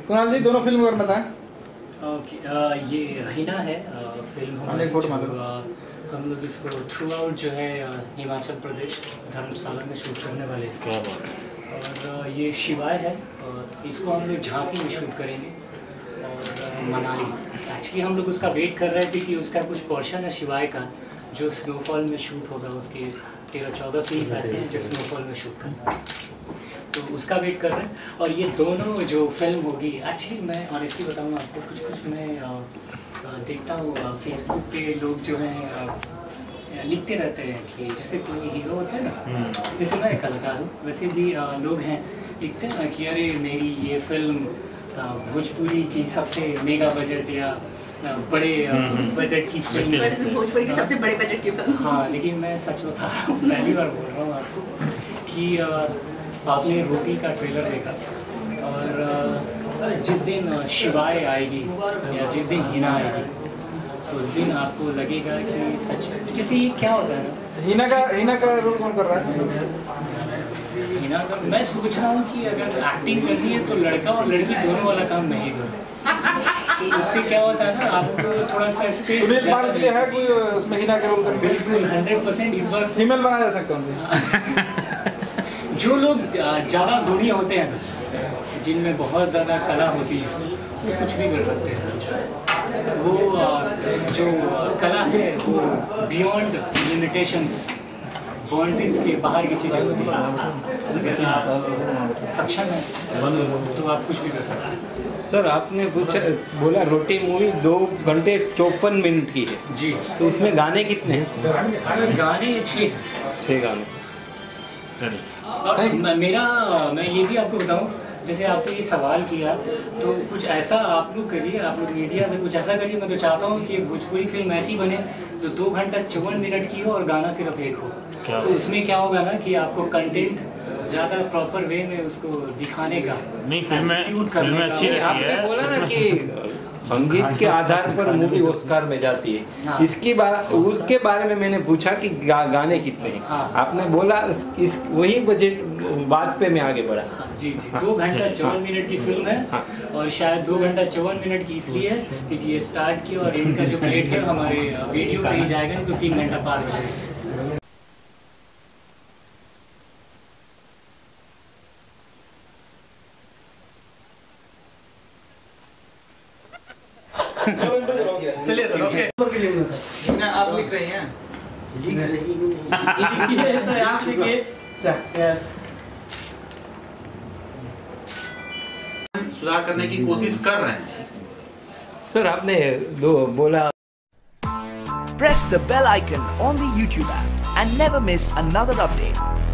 कुणाल जी दोनों फिल्म करना था। ये हिना है फिल्म हम लोग इसको थ्रू आउट जो है हिमाचल प्रदेश धर्मशाला में शूट करने वाले हैं। क्या बात। और ये शिवाय है और इसको हम लोग झांसी में शूट करेंगे और मनाली। एक्चुअली हम लोग उसका वेट कर रहे थे कि उसका कुछ पोर्शन है शिवाय का जो स्नोफॉल में शूट होगा, उसके 13-14 सीन्स ऐसे हैं जो स्नोफॉल में शूट करना है, तो उसका वेट कर रहे हैं। और ये दोनों जो फिल्म होगी, एक्चुअली मैं ऑनेस्टली बताऊँ आपको, कुछ मैं देखता हूँ फेसबुक पे लोग जो हैं लिखते रहते हैं कि जैसे कोई हीरो होते हैं ना, जैसे मैं एक कलाकार हूँ वैसे भी लोग हैं लिखते हैं ना कि अरे मेरी ये फिल्म भोजपुरी की सबसे मेगा बजट या बड़े बजट की फिल्म, भोजपुरी की सबसे बड़े बजट की फिल्म। हाँ, लेकिन मैं सच बता रहा हूँ, पहली बार बोल रहा हूँ आपको कि आपने रोटी का ट्रेलर देखा और जिस दिन शिवाय आएगी या जिस दिन हिना आएगी उस दिन आपको लगेगा कि सच जैसे ये क्या होता है ना। हिना का रोल कौन कर रहा है? हिना का मैं सोच रहा हूँ कि अगर एक्टिंग करनी है तो लड़का और लड़की दोनों वाला काम मैं ही करूँ, तो उससे क्या होता है ना आपको थोड़ा सा स्पेस है कोई उसमें हिना का रोल कर। बिल्कुल 100% इस बार फीमेल बनाया जा सकता है। जो लोग ज़्यादा गुणी होते हैं ना, जिनमें बहुत ज़्यादा कला होती है, वो कुछ भी कर सकते हैं। वो जो कला है वो बियॉन्ड लिमिटेशंस, बाउंड्रीज के बाहर की चीज़ें होती हैं। अगर आप सक्षम हैं तो आप कुछ भी कर सकते हैं। सर आपने बोला रोटी मूवी 2 घंटे 54 मिनट की है जी, तो इसमें गाने कितने हैं? सर गाने 6 गाने। और मैं ये भी आपको बताऊं, जैसे आपने ये सवाल किया तो कुछ ऐसा आप लोग करिए, आप लोग मीडिया से कुछ ऐसा करिए। मैं तो चाहता हूँ कि भोजपुरी फिल्म ऐसी बने तो 2 घंटा 54 मिनट की हो और गाना सिर्फ 1 हो, तो उसमें क्या होगा ना कि आपको कंटेंट ज़्यादा प्रॉपर वे में उसको दिखाने का, नहीं फिल्में अच्छी रहती है। आपने बोला ना कि संगीत के आधार पर मूवी ऑस्कार में जाती है। हाँ। उसके बारे में मैंने पूछा कि गाने कितने हैं। हाँ। आपने बोला इस वही बजट बात पे मैं आगे बढ़ा। जी 2 घंटा 54 मिनट की फिल्म है। हाँ। और शायद 2 घंटा 54 मिनट की इसलिए है क्योंकि ये स्टार्ट की और इनका जो रेट है हमारे वीडियो पे ही जाएगा तो 3 घंटा पार हो जाएगा। चलिए सर, ओके। ना आप लिख रही हैं? आप लिखिए। सुधार करने की कोशिश कर रहे हैं। सर आपने बोला Press the bell icon on the YouTube app and never miss another update.